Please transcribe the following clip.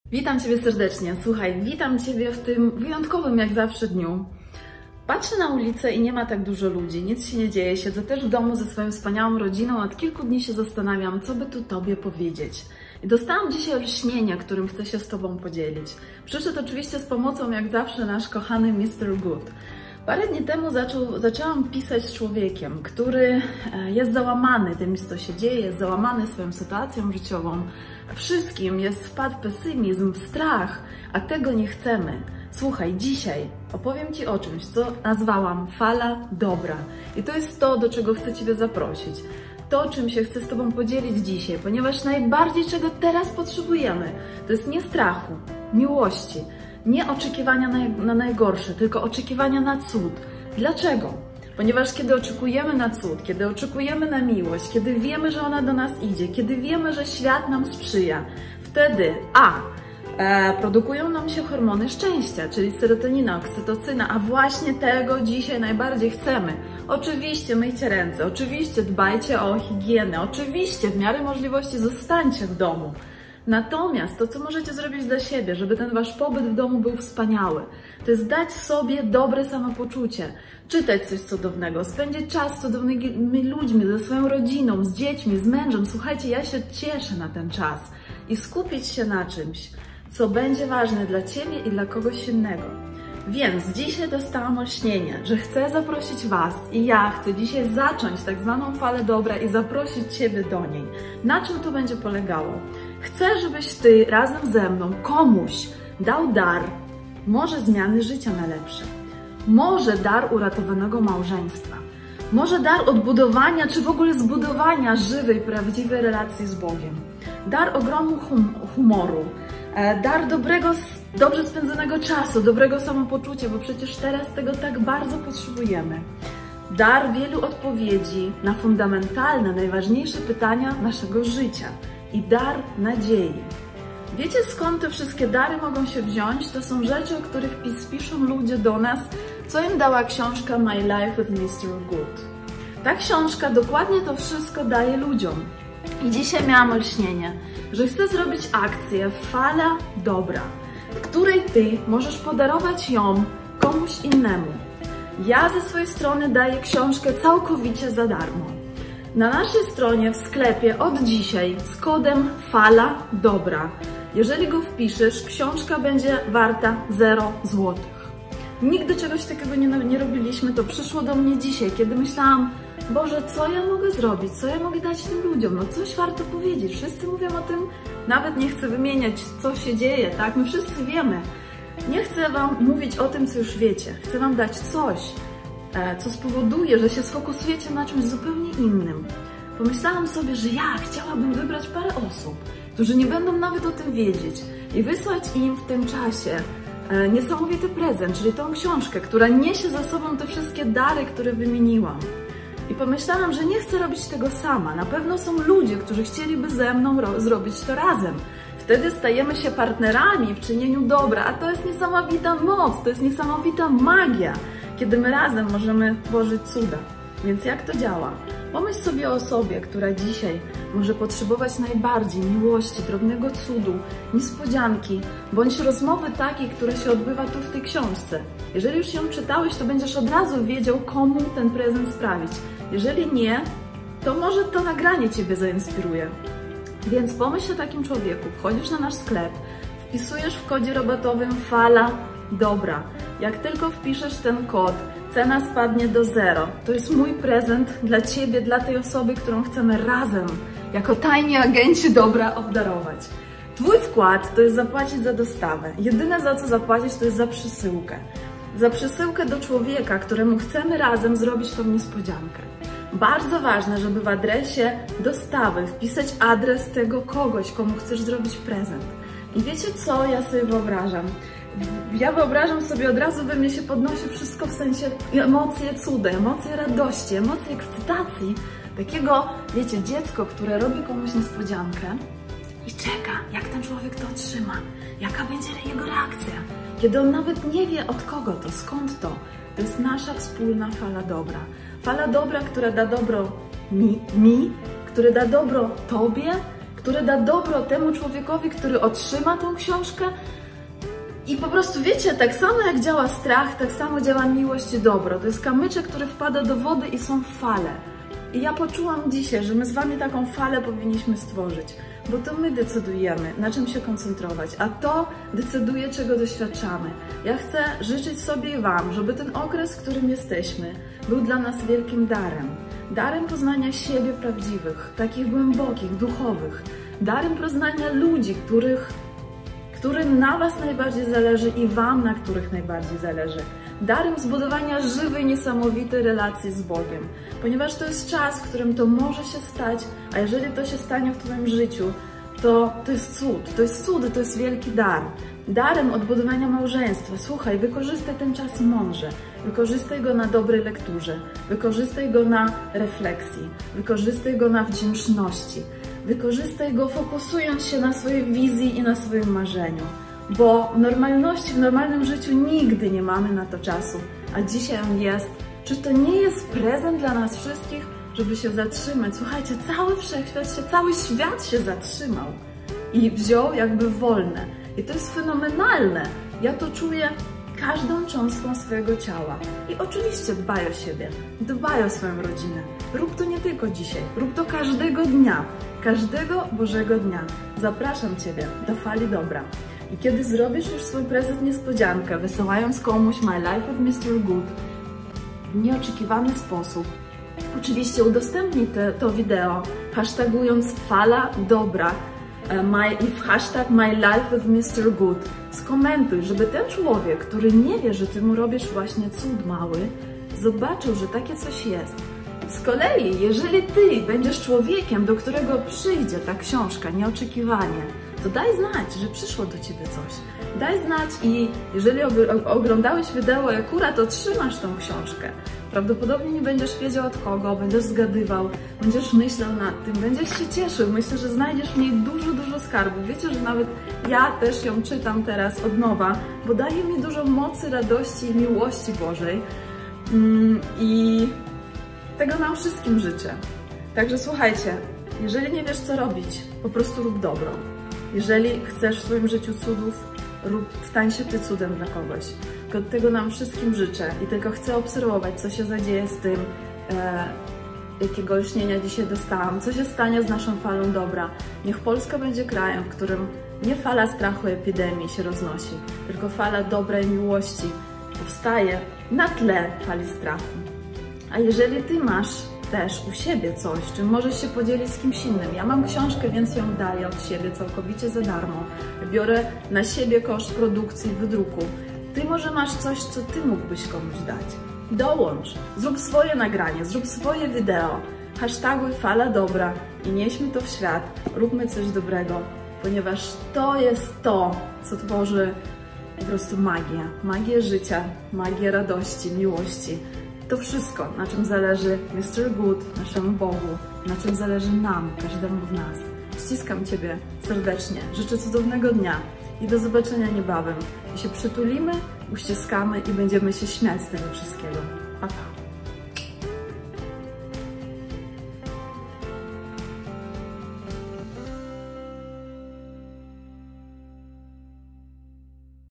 Witam Ciebie serdecznie. Słuchaj, witam Ciebie w tym wyjątkowym jak zawsze dniu. Patrzę na ulicę i nie ma tak dużo ludzi, nic się nie dzieje. Siedzę też w domu ze swoją wspaniałą rodziną, od kilku dni się zastanawiam, co by tu Tobie powiedzieć. I dostałam dzisiaj olśnienie, którym chcę się z Tobą podzielić. Przyszedł oczywiście z pomocą, jak zawsze, nasz kochany Mr. Good. Parę dni temu zaczęłam pisać z człowiekiem, który jest załamany tym, co się dzieje, jest załamany swoją sytuacją życiową. Wszystkim wpadł w pesymizm, w strach, a tego nie chcemy. Słuchaj, dzisiaj opowiem Ci o czymś, co nazwałam fala dobra. I to jest to, do czego chcę Ciebie zaprosić. To, czym się chcę z Tobą podzielić dzisiaj, ponieważ najbardziej, czego teraz potrzebujemy, to jest nie strachu, miłości, nie oczekiwania na najgorsze, tylko oczekiwania na cud. Dlaczego? Ponieważ kiedy oczekujemy na cud, kiedy oczekujemy na miłość, kiedy wiemy, że ona do nas idzie, kiedy wiemy, że świat nam sprzyja, wtedy produkują nam się hormony szczęścia, czyli serotonina, oksytocyna, a właśnie tego dzisiaj najbardziej chcemy. Oczywiście myjcie ręce, oczywiście dbajcie o higienę, oczywiście w miarę możliwości zostańcie w domu. Natomiast to, co możecie zrobić dla siebie, żeby ten Wasz pobyt w domu był wspaniały, to jest dać sobie dobre samopoczucie, czytać coś cudownego, spędzić czas z cudownymi ludźmi, ze swoją rodziną, z dziećmi, z mężem. Słuchajcie, ja się cieszę na ten czas i skupić się na czymś, co będzie ważne dla Ciebie i dla kogoś innego. Więc dzisiaj dostałam olśnienie, że chcę zaprosić Was i ja chcę dzisiaj zacząć tak zwaną falę dobra i zaprosić Ciebie do niej. Na czym to będzie polegało? Chcę, żebyś Ty razem ze mną komuś dał dar, może zmiany życia na lepsze, może dar uratowanego małżeństwa, może dar odbudowania czy w ogóle zbudowania żywej, prawdziwej relacji z Bogiem, dar ogromu humoru, dar dobrze spędzonego czasu, dobrego samopoczucia, bo przecież teraz tego tak bardzo potrzebujemy. Dar wielu odpowiedzi na fundamentalne, najważniejsze pytania naszego życia i dar nadziei. Wiecie, skąd te wszystkie dary mogą się wziąć? To są rzeczy, o których piszą ludzie do nas, co im dała książka My Life with Mr. Good. Ta książka dokładnie to wszystko daje ludziom. I dzisiaj miałam olśnienie, że chcę zrobić akcję Fala Dobra, w której Ty możesz podarować ją komuś innemu. Ja ze swojej strony daję książkę całkowicie za darmo. Na naszej stronie w sklepie od dzisiaj z kodem Fala Dobra. Jeżeli go wpiszesz, książka będzie warta 0 zł. Nigdy czegoś takiego nie robiliśmy, to przyszło do mnie dzisiaj, kiedy myślałam, Boże, co ja mogę zrobić, co ja mogę dać tym ludziom, no coś warto powiedzieć, wszyscy mówią o tym, nawet nie chcę wymieniać, co się dzieje, tak, my wszyscy wiemy. Nie chcę Wam mówić o tym, co już wiecie, chcę Wam dać coś, co spowoduje, że się sfokusujecie na czymś zupełnie innym. Pomyślałam sobie, że ja chciałabym wybrać parę osób, którzy nie będą nawet o tym wiedzieć i wysłać im w tym czasie niesamowity prezent, czyli tą książkę, która niesie za sobą te wszystkie dary, które wymieniłam. I pomyślałam, że nie chcę robić tego sama. Na pewno są ludzie, którzy chcieliby ze mną zrobić to razem. Wtedy stajemy się partnerami w czynieniu dobra, a to jest niesamowita moc, to jest niesamowita magia, kiedy my razem możemy tworzyć cuda. Więc jak to działa? Pomyśl sobie o osobie, która dzisiaj może potrzebować najbardziej miłości, drobnego cudu, niespodzianki, bądź rozmowy takiej, która się odbywa tu w tej książce. Jeżeli już ją czytałeś, to będziesz od razu wiedział, komu ten prezent sprawić. Jeżeli nie, to może to nagranie Ciebie zainspiruje. Więc pomyśl o takim człowieku, wchodzisz na nasz sklep, wpisujesz w kodzie rabatowym Fala Dobra. Jak tylko wpiszesz ten kod, cena spadnie do 0. To jest mój prezent dla Ciebie, dla tej osoby, którą chcemy razem, jako tajni agenci dobra, obdarować. Twój wkład to jest zapłacić za dostawę. Jedyne, za co zapłacić, to jest za przesyłkę. Za przesyłkę do człowieka, któremu chcemy razem zrobić tą niespodziankę. Bardzo ważne, żeby w adresie dostawy wpisać adres tego kogoś, komu chcesz zrobić prezent. I wiecie co ja sobie wyobrażam? Ja wyobrażam sobie, od razu we mnie się podnosi wszystko w sensie emocje cuda, emocje radości, emocje ekscytacji. Takiego, wiecie, dziecko, które robi komuś niespodziankę i czeka, jak ten człowiek to otrzyma, jaka będzie jego reakcja. Kiedy on nawet nie wie, od kogo to, skąd to. To jest nasza wspólna fala dobra. Fala dobra, która da dobro mi, która da dobro Tobie, które da dobro temu człowiekowi, który otrzyma tą książkę. I po prostu wiecie, tak samo jak działa strach, tak samo działa miłość i dobro. To jest kamyczek, który wpada do wody i są fale. I ja poczułam dzisiaj, że my z Wami taką falę powinniśmy stworzyć, bo to my decydujemy, na czym się koncentrować, a to decyduje, czego doświadczamy. Ja chcę życzyć sobie i Wam, żeby ten okres, w którym jesteśmy, był dla nas wielkim darem. Darem poznania siebie prawdziwych, takich głębokich, duchowych. Darem poznania ludzi, którym na Was najbardziej zależy i Wam, na których najbardziej zależy. Darem zbudowania żywej, niesamowitej relacji z Bogiem. Ponieważ to jest czas, w którym to może się stać, a jeżeli to się stanie w Twoim życiu, to jest cud, to jest wielki dar. Darem odbudowania małżeństwa. Słuchaj, wykorzystaj ten czas mądrze. Wykorzystaj go na dobrej lekturze. Wykorzystaj go na refleksji. Wykorzystaj go na wdzięczności. Wykorzystaj go fokusując się na swojej wizji i na swoim marzeniu. Bo w normalności, w normalnym życiu nigdy nie mamy na to czasu, a dzisiaj on jest. Czy to nie jest prezent dla nas wszystkich, żeby się zatrzymać? Słuchajcie, cały wszechświat cały świat się zatrzymał i wziął jakby wolne. I to jest fenomenalne. Ja to czuję każdą cząstką swojego ciała. I oczywiście dbaj o siebie, dbaj o swoją rodzinę. Rób to nie tylko dzisiaj, rób to każdego dnia, każdego Bożego dnia. Zapraszam Ciebie do fali dobra. I kiedy zrobisz już swój prezent niespodziankę, wysyłając komuś My Life with Mr. Good w nieoczekiwany sposób, oczywiście udostępnij to wideo, hashtagując fala dobra i hashtag My Life with Mr. Good. Skomentuj, żeby ten człowiek, który nie wie, że Ty mu robisz właśnie cud mały, zobaczył, że takie coś jest. Z kolei, jeżeli Ty będziesz człowiekiem, do którego przyjdzie ta książka nieoczekiwanie, to daj znać, że przyszło do Ciebie coś. Daj znać i jeżeli oglądałeś wideo i akurat otrzymasz tą książkę, prawdopodobnie nie będziesz wiedział od kogo, będziesz zgadywał, będziesz myślał nad tym, będziesz się cieszył. Myślę, że znajdziesz w niej dużo, dużo skarbów. Wiecie, że nawet ja też ją czytam teraz od nowa, bo daje mi dużo mocy, radości i miłości Bożej. I tego nam wszystkim życzę. Także słuchajcie, jeżeli nie wiesz co robić, po prostu rób dobro. Jeżeli chcesz w swoim życiu cudów, stań się Ty cudem dla kogoś. Tylko tego nam wszystkim życzę i tylko chcę obserwować, co się zadzieje z tym, jakiego lśnienia dzisiaj dostałam, co się stanie z naszą falą dobra. Niech Polska będzie krajem, w którym nie fala strachu i epidemii się roznosi, tylko fala dobra i miłości powstaje na tle fali strachu. A jeżeli Ty masz też u siebie coś, czym możesz się podzielić z kimś innym. Ja mam książkę, więc ją daję od siebie całkowicie za darmo. Biorę na siebie koszt produkcji, wydruku. Ty może masz coś, co Ty mógłbyś komuś dać. Dołącz, zrób swoje nagranie, zrób swoje wideo. Hashtaguj fala dobra i nieśmy to w świat. Róbmy coś dobrego, ponieważ to jest to, co tworzy po prostu magię. Magię życia, magię radości, miłości. To wszystko, na czym zależy Mr. Good, naszemu Bogu, na czym zależy nam, każdemu z nas. Ściskam Ciebie serdecznie, życzę cudownego dnia i do zobaczenia niebawem. I się przytulimy, uściskamy i będziemy się śmiać z tego wszystkiego. Pa, pa.